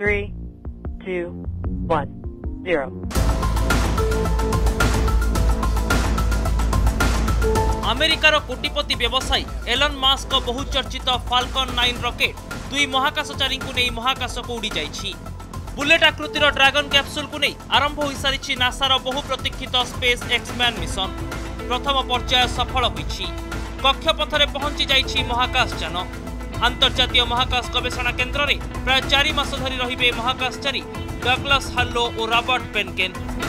3, 2, 1, 0. अमेरिकार कोटिपति व्यवसायी एलन मास्क बहुचर्चित फाल्कन 9 रॉकेट दुई महाकाशचारी को नहीं महाकाश को उड़ी जाइछि। बुलेट आकृतिर ड्रैगन कैप्सूल को नहीं आरंभ हो सारी नासार बहु प्रतीक्षित स्पेस एक्स मैन मिशन प्रथम पर्याय सफल होइछि। कक्षपथरे पहुंची जाइछि महाकाशयान। अंतर्जातीय महाकाश गवेषणा केन्द्र में प्राय 4 मास धरी रहिबे महाकाशचारी डगलस हार्लो और रॉबर्ट पेनकेन।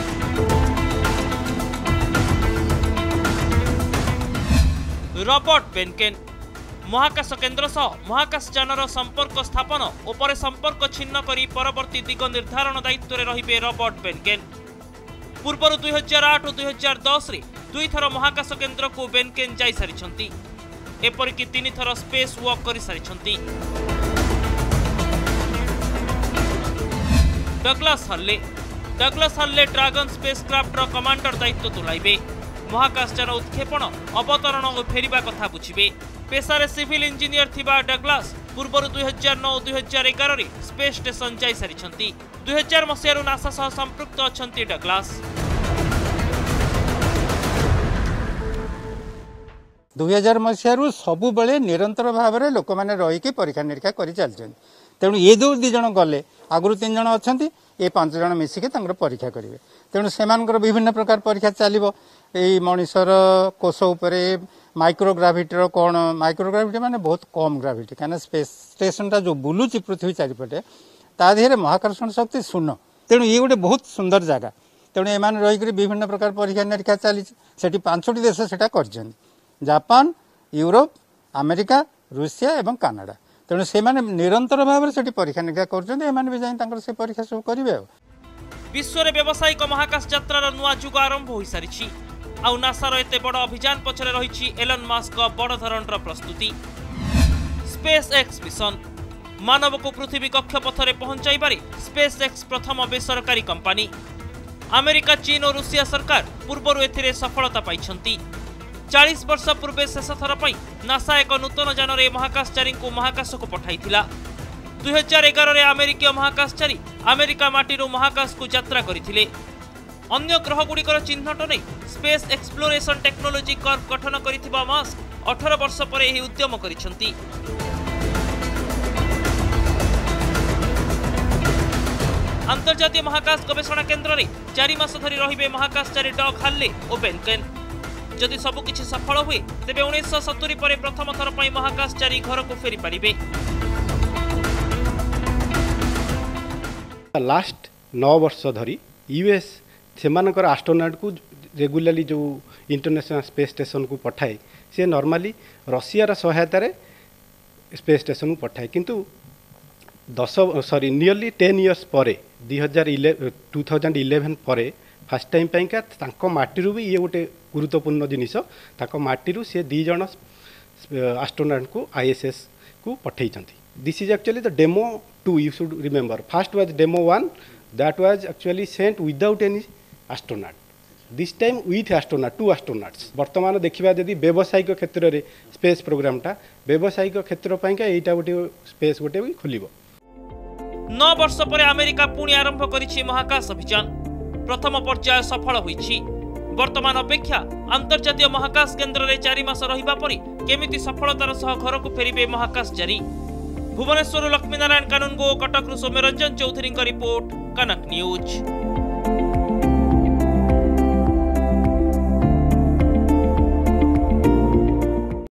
रॉबर्ट पेनकेन महाकाश केन्द्र सह महाकाशयानर संपर्क स्थापन और पर संपर्क छिन्न करी परवर्ती दिग निर्धारण दायित्व में रहिबे रॉबर्ट पेनकेन। पूर्व 2008 और 2010 रे 2 थर महाकाश केन्द्र को पेनकेन जाई सारिछंती। एपरिक 3 थर स्पेस वॉक करि सारिछंती। डगलस हार्ले ड्रैगन स्पेसक्राफ्ट रो कमांडर दायित्व तुलाइबे। महाकाशयान उत्क्षेपण अवतरण और फेरिबा कथा बुझिबे। पेशारे सिविल इंजीनियर थिबा डगलस पूर्व 2009 और 2011 रे स्पेस स्टेशन जाई सारिछंती। 2000 मसियारू नासा सह संपृक्त अछंती डगलस। 2000 मसियारू सबु बेले निरंतर भाव में लोक मैंने रही परीक्षा निरीक्षा कर चलते। तेणु ये जो 2 जन गले आगु 3 जन अच्छा ये 5 जन मिसिक परीक्षा करेंगे। तेणु से विभिन्न प्रकार परीक्षा चलो यही मनीषर कोष उपर माइक्रोग्राविटी कौन माइक्रोग्राविटी माने बहुत कम ग्राविटी कहीं स्पेस स्टेशन टा जो बुलूची पृथ्वी चारिपटे ता देहरे महाकर्षण शक्ति 0। तेणु ये गोटे बहुत सुंदर जगह। तेणु एम रहीक विभिन्न प्रकार परीक्षा निरीक्षा चली 5टी देश से कर जापान यूरोप अमेरिका रूसिया एवं कनाडा। तेणु से निरंतर भाव से परीक्षा निरीक्षा कर से परीक्षा सब करेंगे। विश्व व्यावसायिक महाकाश यात्रार नुआ जुग आरंभ हो सारी आउ नासार एते बड़ अभियान पछरे रही एलन मास्क बड़ धरणर प्रस्तुति। स्पेस एक्स मिशन मानव को पृथ्वी कक्षपथरे पहुंचाइबारे स्पेस एक्स प्रथम बेसरकारी कंपनी। अमेरिका चीन और रूसिया सरकार पूर्वर एथिरे सफलता पाइछंती। 40 वर्ष पूर्वे शेष थर पई नासा एक नूतन यान महाकाशचारी को महाकाश को पठाइथिला। 2011 रे अमेरिकीय महाकाशचारी अमेरिका माटीरू महाकाश को यात्रा करथिले। अन्य ग्रह गुड़िकर चिन्हट नहीं स्पेस एक्सप्लोरेशन टेक्नोलोजी कर्व गठन करिथिबा मास्क 18 वर्ष पर यह उद्यम करिसंती। अंतर्जातीय महाकाश गवेषणा केन्द्र में 4 मास धरी रहिबे महाकाशचारी डग हार्ले और पेनकेन। जदि सबकिछि सफल हुए तेबे 1970 पर प्रथम थर पई महाकाशचारी घर को फेरी पारिबे। लास्ट 9 वर्ष धरी यूएस से एस्ट्रोनॉट को रेगुलरली जो इंटरनेशनल स्पेस स्टेशन को पठाए सी नॉर्मली रशिया सहायतार स्पेस स्टेशन को पठाए किंतु नियरली 10 इयर्स पर 2011 पर फास्ट टाइम पाइका माटी भी ये गोटे गुरुत्वपूर्ण जिनिस माटी से 2 जन एस्ट्रोनॉट को आईएसएस को पठाई। This is actually the demo 2 you should remember. First was demo 1 that was actually sent without any astronaut. This time with astronaut 2 astronauts. वर्तमान देखा जदि व्यावसायिक क्षेत्र में स्पेस प्रोग्रामटा व्यावसायिक क्षेत्र पाइका एटा गोटे स्पेस गोटे भी खोलिबो। 9 वर्ष पर अमेरिका पुणी आरंभ करिछि महाकाश अभियान। प्रथम पर्याय सफल होइछि। वर्तमान अपेक्षा अंतर्जातीय महाकाश केन्द्र में 4 मास रहिबा परि केमिति सफलतार सह घर को फेरिबे महाकाशचारी। Bhubaneswar Lakshminarayan Kanungo Cuttack Soumyaranjan Choudhury report Kanak news.